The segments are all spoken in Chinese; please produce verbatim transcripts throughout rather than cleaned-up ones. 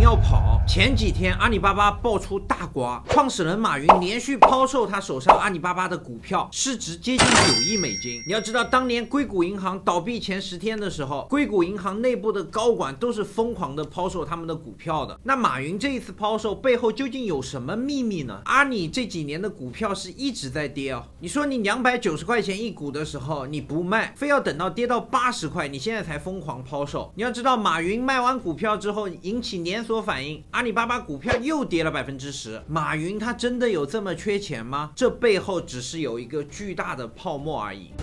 要跑。前几天阿里巴巴爆出大瓜，创始人马云连续抛售他手上阿里巴巴的股票，市值接近九亿美金。你要知道，当年硅谷银行倒闭前十天的时候，硅谷银行内部的高管都是疯狂的抛售他们的股票的。那马云这一次抛售背后究竟有什么秘密呢？阿里这几年的股票是一直在跌哦。你说你两百九十块钱一股的时候你不卖，非要等到跌到八十块，你现在才疯狂抛售。你要知道，马云卖完股票之后引起连锁反应，阿里巴巴股票又跌了百分之十。马云他真的有这么缺钱吗？这背后只是有一个巨大的泡沫而已。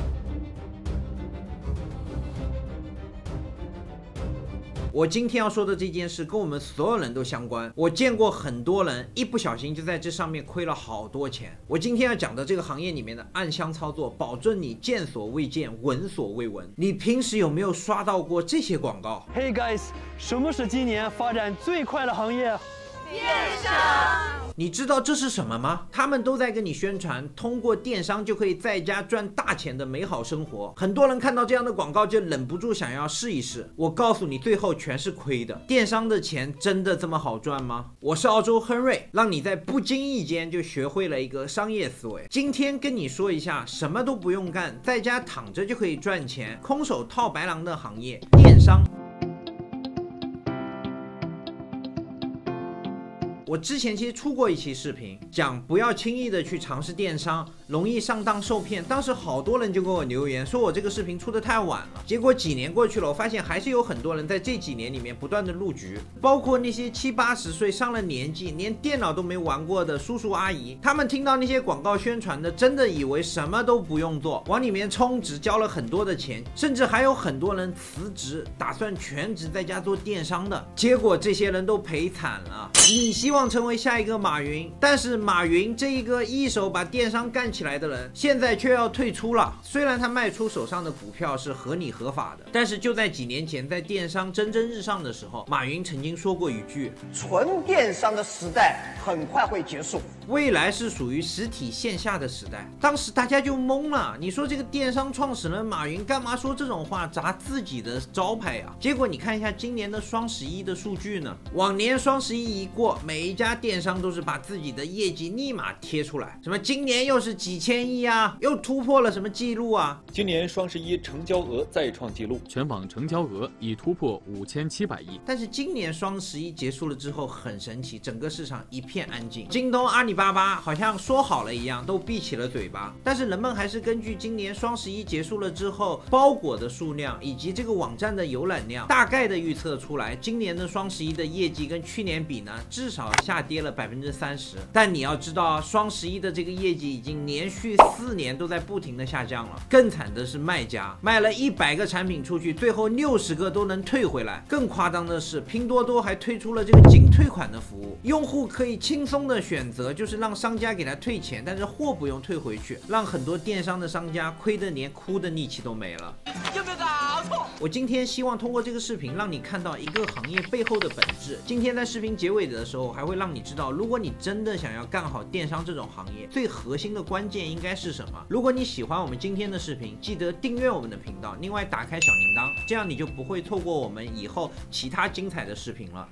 我今天要说的这件事跟我们所有人都相关，我见过很多人一不小心就在这上面亏了好多钱。我今天要讲的这个行业里面的暗箱操作，保证你见所未见，闻所未闻。你平时有没有刷到过这些广告？ Hey guys， 什么是今年发展最快的行业？ 电商。 你知道这是什么吗？他们都在跟你宣传，通过电商就可以在家赚大钱的美好生活。很多人看到这样的广告就忍不住想要试一试。我告诉你，最后全是亏的。电商的钱真的这么好赚吗？我是澳洲亨瑞，让你在不经意间就学会了一个商业思维。今天跟你说一下，什么都不用干，在家躺着就可以赚钱，空手套白狼的行业——电商。我之前其实出过一期视频，讲不要轻易的去尝试电商，容易上当受骗。当时好多人就给我留言说我这个视频出的太晚了。结果几年过去了，我发现还是有很多人在这几年里面不断的入局，包括那些七八十岁上了年纪连电脑都没玩过的叔叔阿姨，他们听到那些广告宣传的，真的以为什么都不用做，往里面充值交了很多的钱，甚至还有很多人辞职，打算全职在家做电商的。结果这些人都赔惨了。你希望成为下一个马云，但是马云这一个一手把电商干起来的人，现在却要退出了。虽然他卖出手上的股票是合理合法的，但是就在几年前，在电商蒸蒸日上的时候，马云曾经说过一句： 纯电商的时代很快会结束， 未来是属于实体线下的时代。当时大家就懵了，你说这个电商创始人马云干嘛说这种话，砸自己的招牌啊？结果你看一下今年的双十一的数据呢，往年双十一一过，每一家电商都是把自己的业绩立马贴出来，什么今年又是几千亿啊，又突破了什么记录啊？ 今年双十一成交额再创纪录， 全网成交额已突破五千七百亿。 但是今年双十一结束了之后，很神奇，整个市场一片安静。京东、阿里巴巴好像说好了一样，都闭起了嘴巴。但是人们还是根据今年双十一结束了之后包裹的数量以及这个网站的浏览量，大概的预测出来，今年的双十一的业绩跟去年比呢，至少下跌了百分之三十。但你要知道，双十一的这个业绩已经连续四年都在不停的下降了。更惨的是卖家，卖了一百个产品出去，最后六十个都能退回来。更夸张的是，拼多多还推出了这个仅退款的服务，用户可以轻松的选择，就是让商家给他退钱，但是货不用退回去，让很多电商的商家亏得连哭的力气都没了。 有没有搞错？ 我今天希望通过这个视频让你看到一个行业背后的本质。今天在视频结尾的时候还会让你知道，如果你真的想要干好电商这种行业，最核心的关键应该是什么。如果你喜欢我们今天的视频，记得订阅我们的频道，另外打开小铃铛，这样你就不会错过我们以后其他精彩的视频了。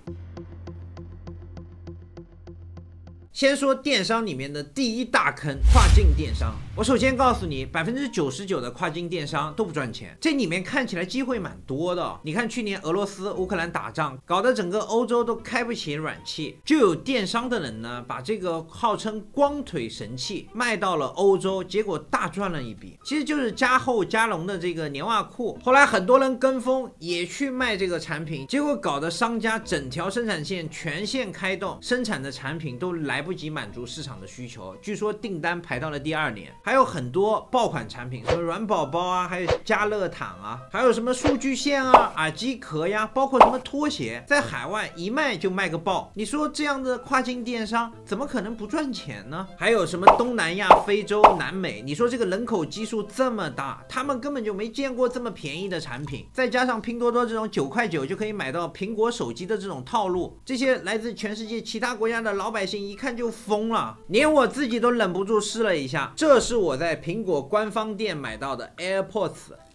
先说电商里面的第一大坑，跨境电商。我首先告诉你，百分之九十九的跨境电商都不赚钱，这里面看起来机会蛮多的。你看去年俄罗斯、乌克兰打仗，搞得整个欧洲都开不起暖气，就有电商的人呢，把这个号称光腿神器卖到了欧洲，结果大赚了一笔。其实就是加厚加绒的这个年袜裤。后来很多人跟风也去卖这个产品，结果搞得商家整条生产线全线开动，生产的产品都来不及满足市场的需求，据说订单排到了第二年。还有很多爆款产品，什么软宝宝啊，还有家乐躺啊，还有什么数据线啊、耳机壳呀，包括什么拖鞋，在海外一卖就卖个爆。你说这样的跨境电商怎么可能不赚钱呢？还有什么东南亚、非洲、南美，你说这个人口基数这么大，他们根本就没见过这么便宜的产品，再加上拼多多这种九块九就可以买到苹果手机的这种套路，这些来自全世界其他国家的老百姓一看就疯了，连我自己都忍不住试了一下。这是我在苹果官方店买到的 AirPods。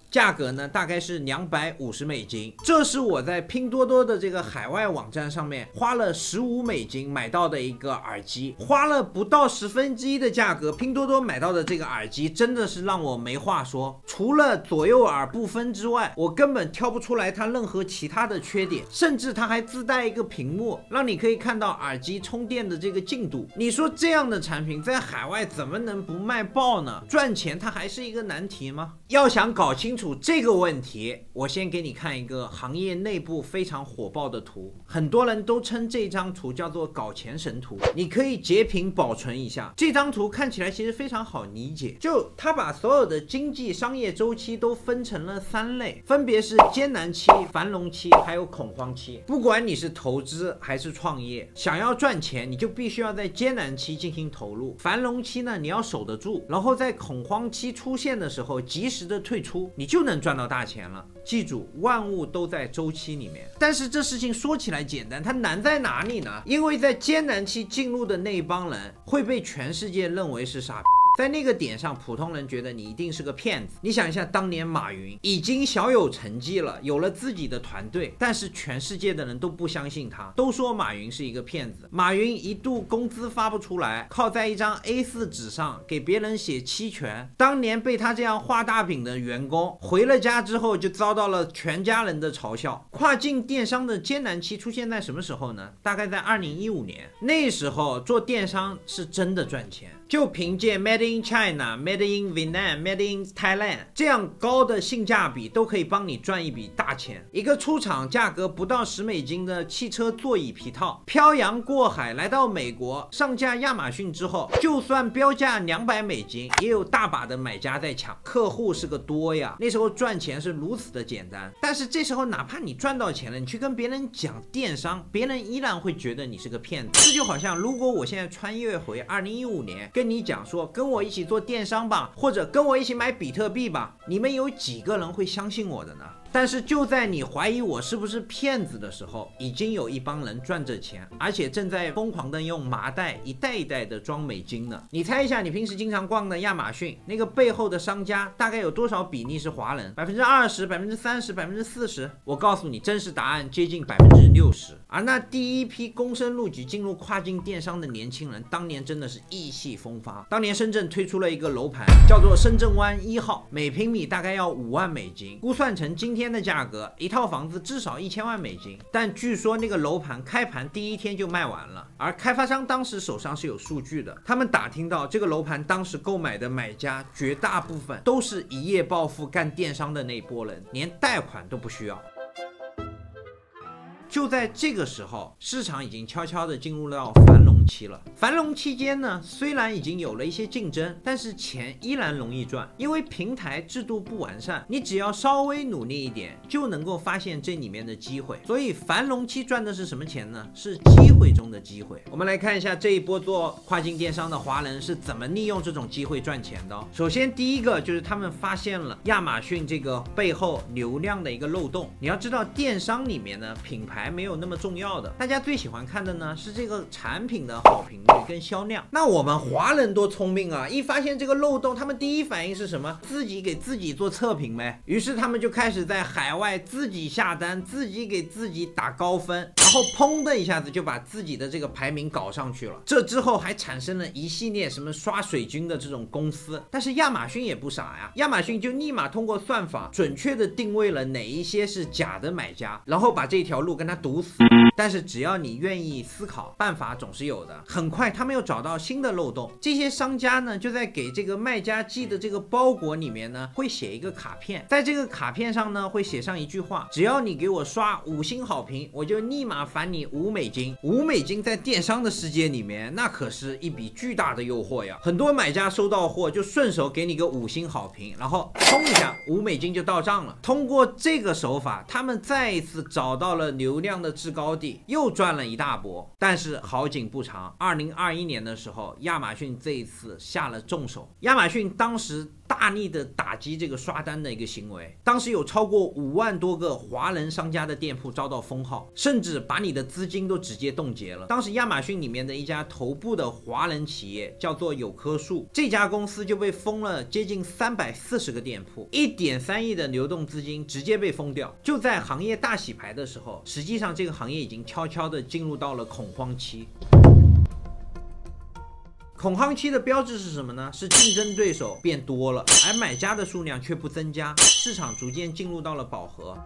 价格呢大概是两百五十美金。这是我在拼多多的这个海外网站上面花了十五美金买到的一个耳机，花了不到十分之一的价格，拼多多买到的这个耳机真的是让我没话说。除了左右耳不分之外，我根本挑不出来它任何其他的缺点，甚至它还自带一个屏幕，让你可以看到耳机充电的这个进度。你说这样的产品在海外怎么能不卖爆呢？赚钱它还是一个难题吗？要想搞清楚这个问题，我先给你看一个行业内部非常火爆的图，很多人都称这张图叫做搞钱神图，你可以截屏保存一下。这张图看起来其实非常好理解，就它把所有的经济商业周期都分成了三类，分别是艰难期、繁荣期还有恐慌期。不管你是投资还是创业，想要赚钱你就必须要在艰难期进行投入，繁荣期呢你要守得住，然后在恐慌期出现的时候及时的退出，你就能赚到大钱了。记住，万物都在周期里面。但是这事情说起来简单，它难在哪里呢？因为在艰难期进入的那一帮人会被全世界认为是傻逼。在那个点上，普通人觉得你一定是个骗子。你想一下，当年马云已经小有成绩了，有了自己的团队，但是全世界的人都不相信他，都说马云是一个骗子。马云一度工资发不出来，靠在一张 A 四 纸上给别人写期权。当年被他这样画大饼的员工，回了家之后就遭到了全家人的嘲笑。跨境电商的艰难期出现在什么时候呢？大概在二零一五年，那时候做电商是真的赚钱。就凭借 Made in China、Made in Vietnam、Made in Thailand 这样高的性价比，都可以帮你赚一笔大钱。一个出厂价格不到十美金的汽车座椅皮套，漂洋过海来到美国，上架亚马逊之后，就算标价两百美金，也有大把的买家在抢，客户是个多呀。那时候赚钱是如此的简单。但是这时候，哪怕你赚到钱了，你去跟别人讲电商，别人依然会觉得你是个骗子。这就好像，如果我现在穿越回二零一五年。跟你讲说跟我一起做电商吧，或者跟我一起买比特币吧，你们有几个人会相信我的呢？但是就在你怀疑我是不是骗子的时候，已经有一帮人赚着钱，而且正在疯狂的用麻袋一袋一袋的装美金呢。你猜一下，你平时经常逛的亚马逊那个背后的商家大概有多少比例是华人？百分之二十、百分之三十、百分之四十？我告诉你，真实答案接近百分之六十。而那第一批躬身入局进入跨境电商的年轻人，当年真的是意气风发。当年深圳推出了一个楼盘，叫做深圳湾一号，每平米大概要五万美金，估算成今天的价格，一套房子至少一千万美金。但据说那个楼盘开盘第一天就卖完了，而开发商当时手上是有数据的，他们打听到这个楼盘当时购买的买家绝大部分都是一夜暴富干电商的那一波人，连贷款都不需要。就在这个时候，市场已经悄悄地进入到繁荣期了。繁荣期间呢，虽然已经有了一些竞争，但是钱依然容易赚，因为平台制度不完善，你只要稍微努力一点，就能够发现这里面的机会。所以繁荣期赚的是什么钱呢？是机会中的机会。我们来看一下这一波做跨境电商的华人是怎么利用这种机会赚钱的。首先第一个就是他们发现了亚马逊这个背后流量的一个漏洞。你要知道，电商里面呢，品牌没有那么重要的，大家最喜欢看的呢是这个产品的好评率跟销量。那我们华人多聪明啊，一发现这个漏洞，他们第一反应是什么？自己给自己做测评呗。于是他们就开始在海外自己下单，自己给自己打高分，然后砰的一下子就把自己的这个排名搞上去了。这之后还产生了一系列什么刷水军的这种公司。但是亚马逊也不傻呀，亚马逊就立马通过算法准确的定位了哪一些是假的买家，然后把这条路跟他堵死。但是只要你愿意思考，办法总是有的。很快他们又找到新的漏洞，这些商家呢就在给这个卖家寄的这个包裹里面呢会写一个卡片，在这个卡片上呢会写上一句话，只要你给我刷五星好评，我就立马返你五美金。五美金在电商的世界里面那可是一笔巨大的诱惑呀，很多买家收到货就顺手给你个五星好评，然后冲一下五美金就到账了。通过这个手法，他们再一次找到了流量的制高地，又赚了一大波。但是好景不长，二零二一年的时候，亚马逊这一次下了重手。亚马逊当时大大力的打击这个刷单的一个行为。当时有超过五万多个华人商家的店铺遭到封号，甚至把你的资金都直接冻结了。当时亚马逊里面的一家头部的华人企业叫做有棵树，这家公司就被封了接近三百四十个店铺， 一点三亿的流动资金直接被封掉。就在行业大洗牌的时候，实际上这个行业已经悄悄的进入到了恐慌期。恐慌期的标志是什么呢？是竞争对手变多了，而买家的数量却不增加，市场逐渐进入到了饱和。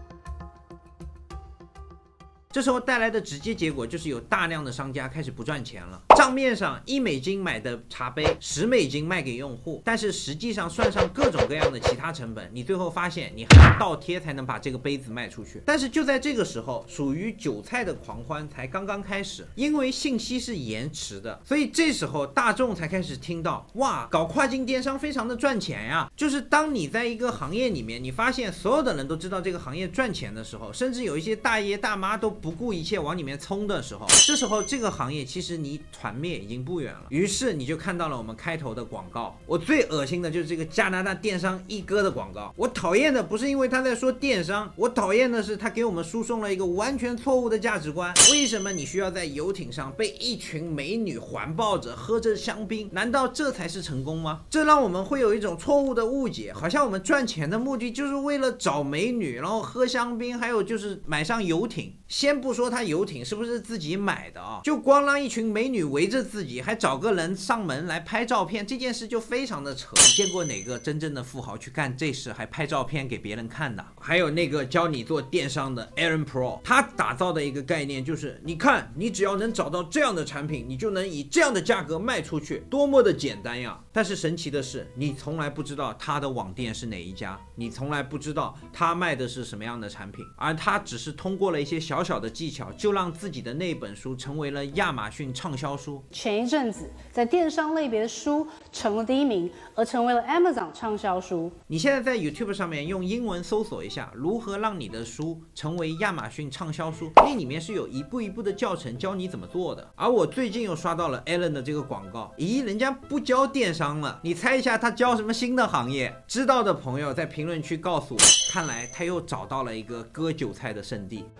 这时候带来的直接结果就是有大量的商家开始不赚钱了，账面上一美金买的茶杯，十美金卖给用户，但是实际上算上各种各样的其他成本，你最后发现你还要倒贴才能把这个杯子卖出去。但是就在这个时候，属于韭菜的狂欢才刚刚开始，因为信息是延迟的，所以这时候大众才开始听到，哇，搞跨境电商非常的赚钱呀！就是当你在一个行业里面，你发现所有的人都知道这个行业赚钱的时候，甚至有一些大爷大妈都不顾一切往里面冲的时候，这时候这个行业其实离团灭已经不远了。于是你就看到了我们开头的广告。我最恶心的就是这个加拿大电商一哥的广告。我讨厌的不是因为他在说电商，我讨厌的是他给我们输送了一个完全错误的价值观。为什么你需要在游艇上被一群美女环抱着，喝着香槟？难道这才是成功吗？这让我们会有一种错误的误解，好像我们赚钱的目的就是为了找美女，然后喝香槟，还有就是买上游艇。先不说他游艇是不是自己买的啊，就光让一群美女围着自己，还找个人上门来拍照片，这件事就非常的扯。你见过哪个真正的富豪去干这事还拍照片给别人看的？还有那个教你做电商的 Aaron Pro， 他打造的一个概念就是，你看，你只要能找到这样的产品，你就能以这样的价格卖出去，多么的简单呀！但是神奇的是，你从来不知道他的网店是哪一家，你从来不知道他卖的是什么样的产品，而他只是通过了一些小小的技巧，就让自己的那本书成为了亚马逊畅销书。 前一阵子在电商类别的书成了第一名，而成为了 Amazon 畅销书。 你现在在 YouTube 上面用英文搜索一下如何让你的书成为亚马逊畅销书，那里面是有一步一步的教程教你怎么做的。而我最近又刷到了 Alan 的这个广告，咦，人家不教电商了，你猜一下他教什么新的行业？知道的朋友在评论区告诉我，看来他又找到了一个割韭菜的圣地。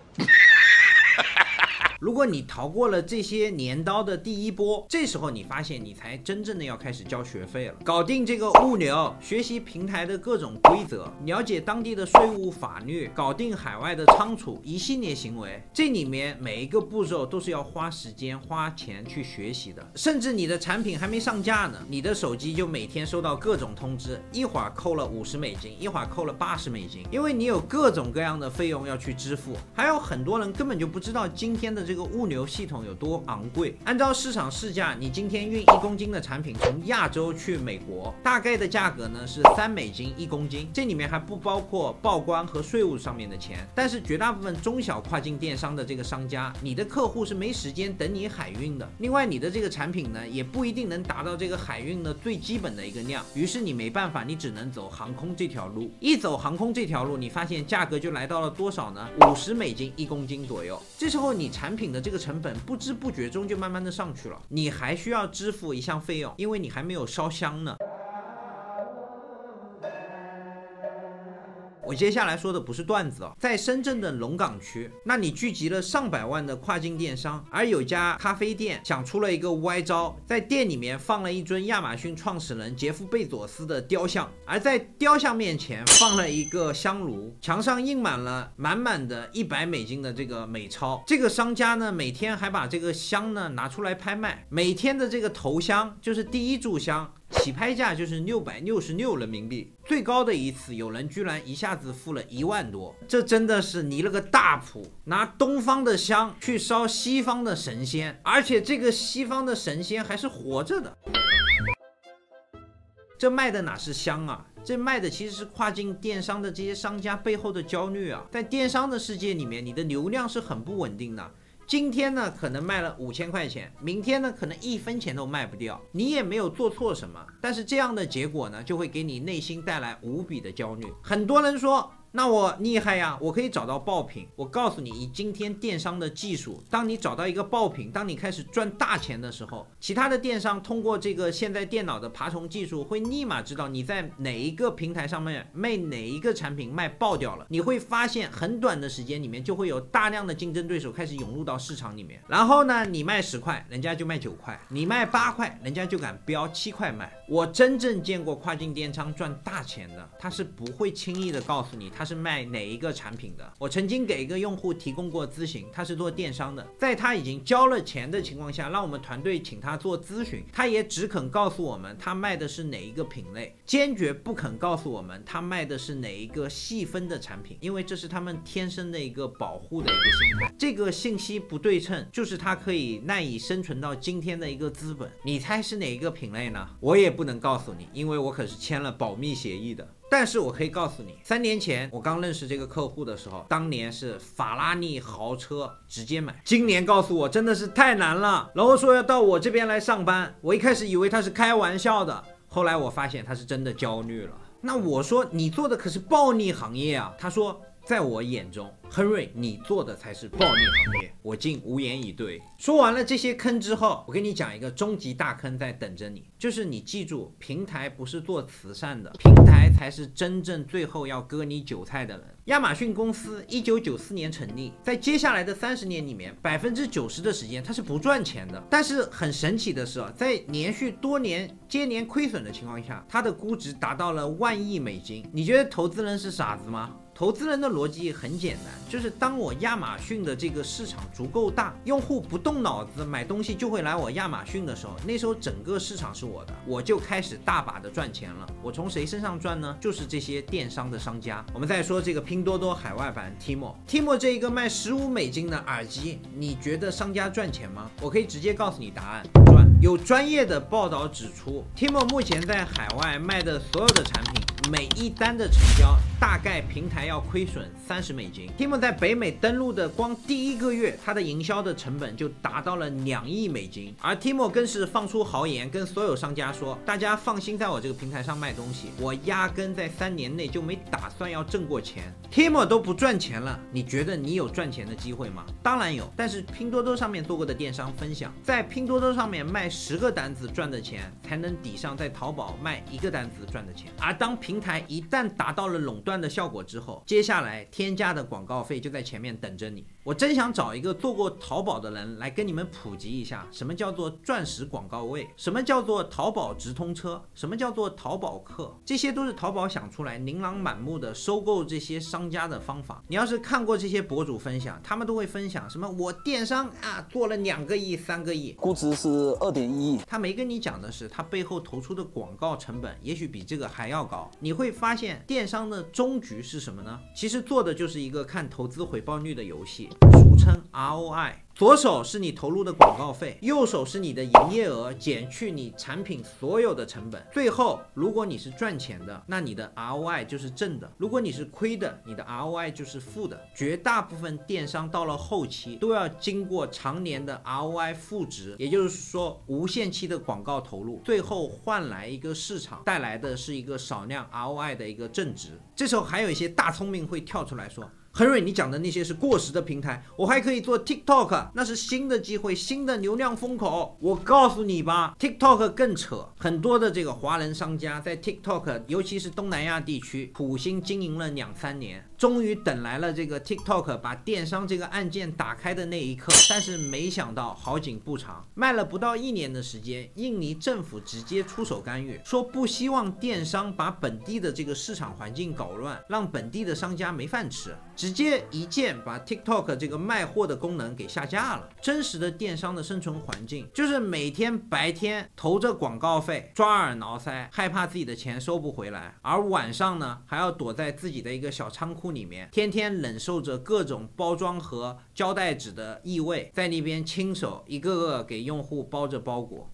如果你逃过了这些年刀的第一波，这时候你发现你才真正的要开始交学费了，搞定这个物流，学习平台的各种规则，了解当地的税务法律，搞定海外的仓储，一系列行为，这里面每一个步骤都是要花时间花钱去学习的。甚至你的产品还没上架呢，你的手机就每天收到各种通知，一会儿扣了五十美金，一会儿扣了八十美金，因为你有各种各样的费用要去支付。还有很多人根本就不知道今天的这个这个物流系统有多昂贵。按照市场市价，你今天运一公斤的产品从亚洲去美国，大概的价格呢是三美金一公斤，这里面还不包括报关和税务上面的钱。但是绝大部分中小跨境电商的这个商家，你的客户是没时间等你海运的。另外，你的这个产品呢，也不一定能达到这个海运的最基本的一个量，于是你没办法，你只能走航空这条路。一走航空这条路，你发现价格就来到了多少呢？五十美金一公斤左右。这时候你产品的这个成本不知不觉中就慢慢的上去了，你还需要支付一项费用，因为你还没有烧香呢。我接下来说的不是段子哦，在深圳的龙岗区，那里聚集了上百万的跨境电商，而有家咖啡店想出了一个歪招，在店里面放了一尊亚马逊创始人杰夫贝佐斯的雕像，而在雕像面前放了一个香炉，墙上印满了满满的一百美金的这个美钞。这个商家呢，每天还把这个香呢拿出来拍卖，每天的这个头香就是第一炷香，起拍价就是六百六十六人民币，最高的一次有人居然一下子付了一万多，这真的是离了个大谱，拿东方的香去烧西方的神仙，而且这个西方的神仙还是活着的。这卖的哪是香啊，这卖的其实是跨境电商的这些商家背后的焦虑啊。在电商的世界里面，你的流量是很不稳定的，今天呢可能卖了五千块钱，明天呢可能一分钱都卖不掉，你也没有做错什么，但是这样的结果呢就会给你内心带来无比的焦虑。很多人说那我厉害呀，我可以找到爆品。我告诉你，以今天电商的技术，当你找到一个爆品，当你开始赚大钱的时候，其他的电商通过这个现在电脑的爬虫技术，会立马知道你在哪一个平台上面卖哪一个产品卖爆掉了。你会发现很短的时间里面就会有大量的竞争对手开始涌入到市场里面。然后呢，你卖十块，人家就卖九块；你卖八块，人家就敢标七块卖。我真正见过跨境电商赚大钱的，他是不会轻易的告诉你他是卖哪一个产品的。我曾经给一个用户提供过咨询，他是做电商的，在他已经交了钱的情况下，让我们团队请他做咨询，他也只肯告诉我们他卖的是哪一个品类，坚决不肯告诉我们他卖的是哪一个细分的产品，因为这是他们天生的一个保护的一个心态。这个信息不对称就是他可以赖以生存到今天的一个资本。你猜是哪一个品类呢？我也不能告诉你，因为我可是签了保密协议的。但是我可以告诉你，三年前我刚认识这个客户的时候，当年是法拉利豪车直接买。今年告诉我真的是太难了，然后说要到我这边来上班，我一开始以为他是开玩笑的，后来我发现他是真的焦虑了。那我说你做的可是暴利行业啊，他说在我眼中，亨瑞，你做的才是暴利行业，我竟无言以对。说完了这些坑之后，我跟你讲一个终极大坑在等着你，就是你记住，平台不是做慈善的，平台才是真正最后要割你韭菜的人。亚马逊公司一九九四年成立，在接下来的三十年里面，百分之九十的时间它是不赚钱的。但是很神奇的是啊，在连续多年接连亏损的情况下，它的估值达到了万亿美金。你觉得投资人是傻子吗？投资人的逻辑很简单，就是当我亚马逊的这个市场足够大，用户不动脑子买东西就会来我亚马逊的时候，那时候整个市场是我的，我就开始大把的赚钱了。我从谁身上赚呢？就是这些电商的商家。我们再说这个拼多多海外版 Timo，Timo 这一个卖十五美金的耳机，你觉得商家赚钱吗？我可以直接告诉你答案，不赚。有专业的报道指出 ，Timo 目前在海外卖的所有的产品，每一单的成交大概平台要亏损三十美金。Timo 在北美登陆的光第一个月，它的营销的成本就达到了两亿美金。而 Timo 更是放出豪言，跟所有商家说，大家放心在我这个平台上卖东西，我压根在三年内就没打算要挣过钱。Timo 都不赚钱了，你觉得你有赚钱的机会吗？当然有，但是拼多多上面做过的电商分享，在拼多多上面卖十个单子赚的钱，才能抵上在淘宝卖一个单子赚的钱。而当平台一旦达到了垄断的效果之后，接下来添加的广告费就在前面等着你。我真想找一个做过淘宝的人来跟你们普及一下，什么叫做钻石广告位，什么叫做淘宝直通车，什么叫做淘宝客，这些都是淘宝想出来琳琅满目的收购这些商家的方法。你要是看过这些博主分享，他们都会分享什么我电商啊做了两个亿三个亿， 估值是二点一亿， 他没跟你讲的是他背后投出的广告成本也许比这个还要高。你会发现电商的终局是什么呢？其实做的就是一个看投资回报率的游戏，俗称 R O I。左手是你投入的广告费，右手是你的营业额减去你产品所有的成本。最后，如果你是赚钱的，那你的 R O I 就是正的；如果你是亏的，你的 R O I 就是负的。绝大部分电商到了后期都要经过常年的 R O I 负值，也就是说无限期的广告投入，最后换来一个市场带来的是一个少量 R O I 的一个正值。这时候还有一些大聪明会跳出来说，亨瑞，你讲的那些是过时的平台，我还可以做 TikTok， 那是新的机会，新的流量风口。我告诉你吧 ，TikTok 更扯，很多的这个华人商家在 TikTok， 尤其是东南亚地区，苦心经营了两三年，终于等来了这个 TikTok 把电商这个按键打开的那一刻。但是没想到好景不长，卖了不到一年的时间，印尼政府直接出手干预，说不希望电商把本地的这个市场环境搞乱，让本地的商家没饭吃。直接一键把 TikTok 这个卖货的功能给下架了。真实的电商的生存环境就是每天白天投着广告费，抓耳挠腮，害怕自己的钱收不回来，而晚上呢还要躲在自己的一个小仓库里面，天天忍受着各种包装盒、胶带纸的异味，在那边亲手一个个给用户包着包裹。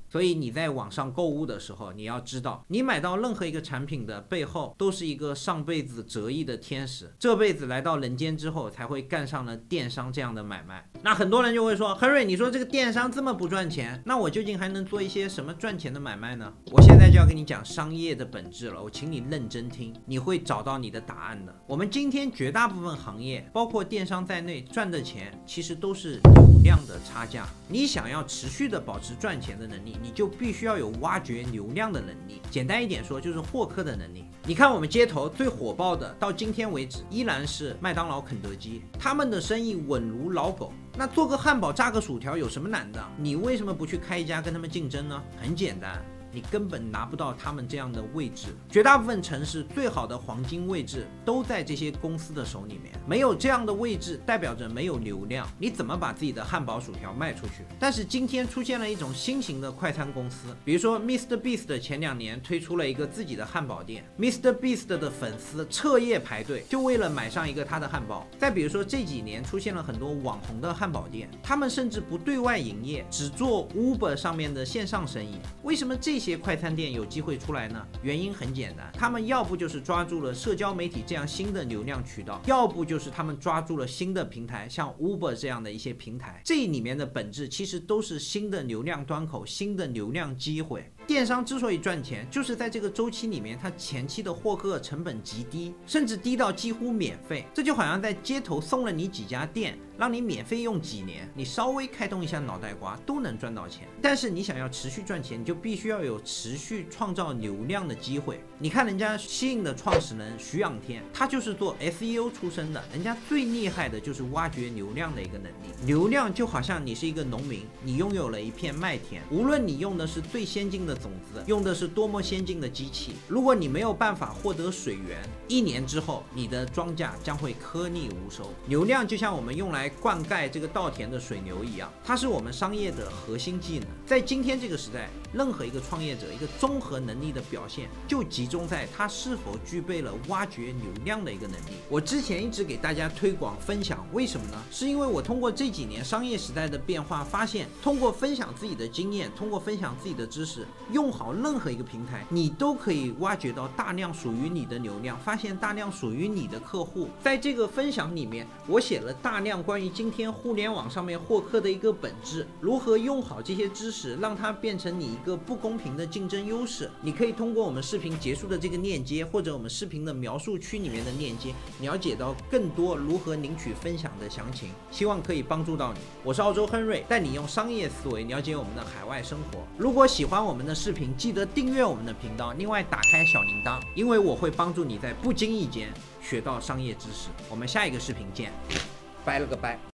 所以你在网上购物的时候，你要知道，你买到任何一个产品的背后，都是一个上辈子折翼的天使，这辈子来到人间之后，才会干上了电商这样的买卖。那很多人就会说，亨瑞，你说这个电商这么不赚钱，那我究竟还能做一些什么赚钱的买卖呢？我现在就要跟你讲商业的本质了，我请你认真听，你会找到你的答案的。我们今天绝大部分行业，包括电商在内，赚的钱其实都是流量的差价。你想要持续的保持赚钱的能力，你就必须要有挖掘流量的能力。简单一点说，就是获客的能力。你看我们街头最火爆的，到今天为止依然是麦当劳、肯德基，他们的生意稳如老狗。那做个汉堡、炸个薯条有什么难的？你为什么不去开一家跟他们竞争呢？很简单，你根本拿不到他们这样的位置。绝大部分城市最好的黄金位置都在这些公司的手里面，没有这样的位置，代表着没有流量，你怎么把自己的汉堡、薯条卖出去？但是今天出现了一种新型的快餐公司，比如说 Mister Beast 前两年推出了一个自己的汉堡店 ，Mister Beast 的粉丝彻夜排队，就为了买上一个他的汉堡。再比如说这几年出现了很多网红的汉堡店，他们甚至不对外营业，只做 Uber 上面的线上生意。为什么这些快餐店有机会出来呢？原因很简单，他们要不就是抓住了社交媒体这样新的流量渠道，要不就是他们抓住了新的平台，像 Uber 这样的一些平台。这里面的本质其实都是新的流量端口，新的流量机会。电商之所以赚钱，就是在这个周期里面，它前期的获客成本极低，甚至低到几乎免费。这就好像在街头送了你几家店，让你免费用几年，你稍微开动一下脑袋瓜都能赚到钱。但是你想要持续赚钱，你就必须要有持续创造流量的机会。你看人家西印的创始人徐仰天，他就是做 S E O 出身的，人家最厉害的就是挖掘流量的一个能力。流量就好像你是一个农民，你拥有了一片麦田，无论你用的是最先进的种子，用的是多么先进的机器，如果你没有办法获得水源，一年之后你的庄稼将会颗粒无收。流量就像我们用来灌溉这个稻田的水牛一样，它是我们商业的核心技能。在今天这个时代，任何一个创业者一个综合能力的表现，就集中在他是否具备了挖掘流量的一个能力。我之前一直给大家推广分享，为什么呢？是因为我通过这几年商业时代的变化，发现通过分享自己的经验，通过分享自己的知识，用好任何一个平台，你都可以挖掘到大量属于你的流量，发现大量属于你的客户。在这个分享里面，我写了大量关于今天互联网上面获客的一个本质，如何用好这些知识，让它变成你一个不公平的竞争优势。你可以通过我们视频结束的这个链接，或者我们视频的描述区里面的链接，了解到更多如何领取分享的详情，希望可以帮助到你。我是澳洲亨瑞，带你用商业思维了解我们的海外生活。如果喜欢我们的视频，记得订阅我们的频道，另外打开小铃铛，因为我会帮助你在不经意间学到商业知识。我们下一个视频见，拜了个拜。